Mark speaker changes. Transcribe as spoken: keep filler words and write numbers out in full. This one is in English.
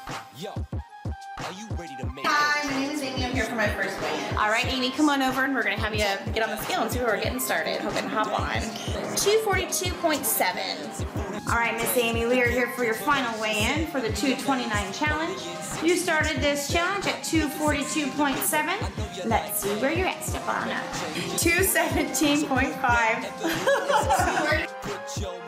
Speaker 1: Hi, my name is Amy. I'm here for my first weigh-in.
Speaker 2: All right, Amy, come on over and we're gonna have you get on the scale and see where we're getting started. Hope and hop on. two forty-two point seven. All right, Miss Amy, we are here for your final weigh-in for the two twenty-nine challenge. You started this challenge at two forty-two point seven. Let's see where you're at, Stefana. two seventeen point five.